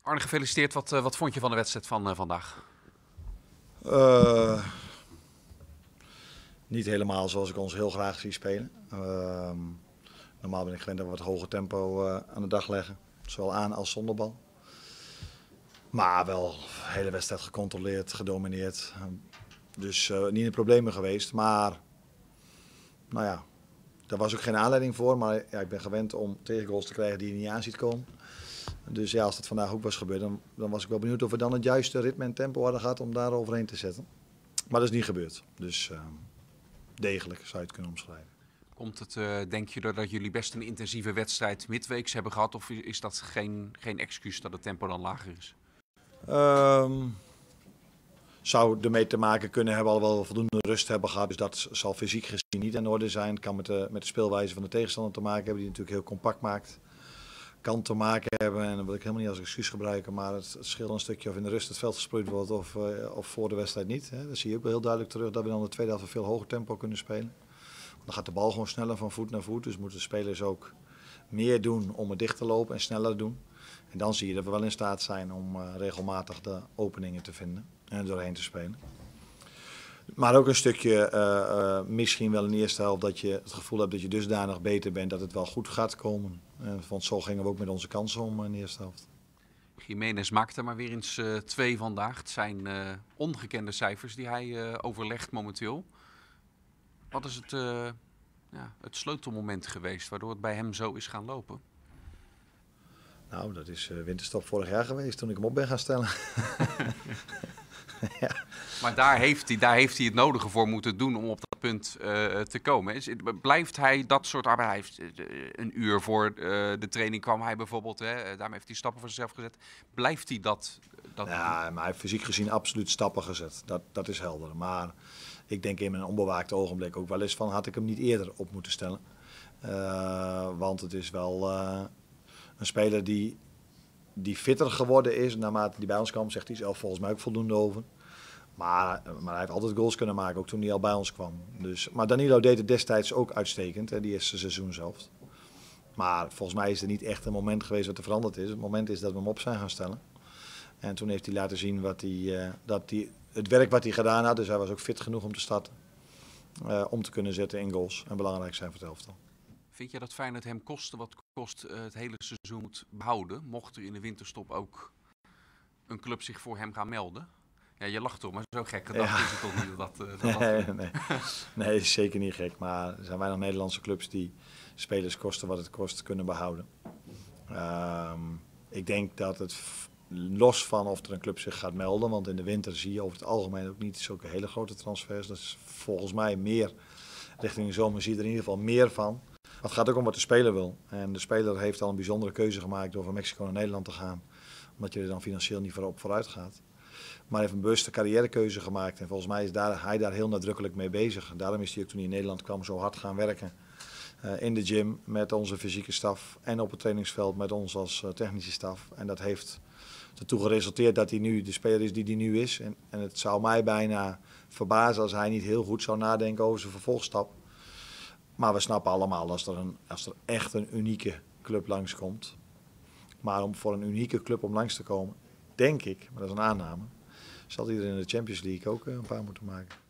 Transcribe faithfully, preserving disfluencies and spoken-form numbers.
Arne, gefeliciteerd. Wat, uh, wat vond je van de wedstrijd van uh, vandaag? Uh, niet helemaal zoals ik ons heel graag zie spelen. Uh, normaal ben ik gewend dat we wat hoger tempo uh, aan de dag leggen. Zowel aan als zonder bal. Maar wel de hele wedstrijd gecontroleerd, gedomineerd. Dus uh, niet in de problemen geweest. Maar nou ja, daar was ook geen aanleiding voor. Maar ja, ik ben gewend om tegengoals te krijgen die je niet aan ziet komen. Dus ja, als dat vandaag ook was gebeurd, dan, dan was ik wel benieuwd of we dan het juiste ritme en tempo hadden gehad om daar overheen te zetten. Maar dat is niet gebeurd. Dus uh, degelijk zou je het kunnen omschrijven. Komt het, uh, denk je, doordat jullie best een intensieve wedstrijd midweeks hebben gehad? Of is dat geen, geen excuus dat het tempo dan lager is? Um, zou ermee te maken kunnen hebben, al wel voldoende rust hebben gehad. Dus dat zal fysiek gezien niet in orde zijn. Het kan met de, met de speelwijze van de tegenstander te maken hebben, die natuurlijk heel compact maakt. Kan te maken hebben, en dat wil ik helemaal niet als excuus gebruiken, maar het, het scheelt een stukje of in de rust het veld gesproeid wordt of, uh, of voor de wedstrijd niet. Hè. Dat zie je ook wel heel duidelijk terug, dat we dan de tweede helft veel hoger tempo kunnen spelen. Want dan gaat de bal gewoon sneller van voet naar voet, dus moeten de spelers ook meer doen om het dicht te lopen en sneller doen. En dan zie je dat we wel in staat zijn om uh, regelmatig de openingen te vinden en er doorheen te spelen. Maar ook een stukje, uh, uh, misschien wel in de eerste helft, dat je het gevoel hebt dat je dusdanig beter bent dat het wel goed gaat komen. Uh, want zo gingen we ook met onze kansen om in de eerste helft. Jiménez maakte maar weer eens uh, twee vandaag. Het zijn uh, ongekende cijfers die hij uh, overlegt momenteel. Wat is het, uh, ja, het sleutelmoment geweest waardoor het bij hem zo is gaan lopen? Nou, dat is uh, winterstop vorig jaar geweest toen ik hem op ben gaan stellen. Ja. Maar daar heeft, hij, daar heeft hij het nodige voor moeten doen om op dat punt uh, te komen. Is, blijft hij dat soort arbeid? Hij heeft uh, een uur voor uh, de training kwam hij bijvoorbeeld. Hè, daarmee heeft hij stappen voor zichzelf gezet. Blijft hij dat, dat Ja, doen? maar hij heeft fysiek gezien absoluut stappen gezet. Dat, dat is helder. Maar ik denk in mijn onbewaakt ogenblik ook wel eens van had ik hem niet eerder op moeten stellen. Uh, want het is wel uh, een speler die, die fitter geworden is naarmate hij bij ons kwam. Zegt hij zelf volgens mij ook voldoende over. Maar, maar hij heeft altijd goals kunnen maken, ook toen hij al bij ons kwam. Dus, maar Danilo deed het destijds ook uitstekend, hè, die eerste seizoen zelf. Maar volgens mij is er niet echt een moment geweest wat er veranderd is. Het moment is dat we hem op zijn gaan stellen. En toen heeft hij laten zien wat hij, uh, dat hij, het werk wat hij gedaan had. Dus hij was ook fit genoeg om te starten. Uh, om te kunnen zetten in goals. En belangrijk zijn voor het elftal. Vind je dat Feyenoord hem kosten wat kost uh, het hele seizoen moet behouden? Mocht er in de winterstop ook een club zich voor hem gaan melden? Ja, je lacht toch, maar zo gek gedacht ja. Is het toch niet dat dat... dat, nee, dat... nee. nee, is zeker niet gek. Maar er zijn weinig Nederlandse clubs die spelers kosten wat het kost kunnen behouden. Um, ik denk dat het los van of er een club zich gaat melden, want in de winter zie je over het algemeen ook niet zulke hele grote transfers. Dat is volgens mij meer, richting de zomer zie je er in ieder geval meer van. Maar het gaat ook om wat de speler wil. En de speler heeft al een bijzondere keuze gemaakt door van Mexico naar Nederland te gaan. Omdat je er dan financieel niet voorop vooruit gaat. Maar hij heeft een bewuste carrièrekeuze gemaakt en volgens mij is daar, hij daar heel nadrukkelijk mee bezig. Daarom is hij ook toen hij in Nederland kwam zo hard gaan werken. Uh, in de gym met onze fysieke staf en op het trainingsveld met ons als uh, technische staf. En dat heeft ertoe geresulteerd dat hij nu de speler is die hij nu is. En, en het zou mij bijna verbazen als hij niet heel goed zou nadenken over zijn vervolgstap. Maar we snappen allemaal als er, een, als er echt een unieke club langskomt. Maar om voor een unieke club om langs te komen, denk ik, maar dat is een aanname, zal hij er in de Champions League ook een paar moeten maken.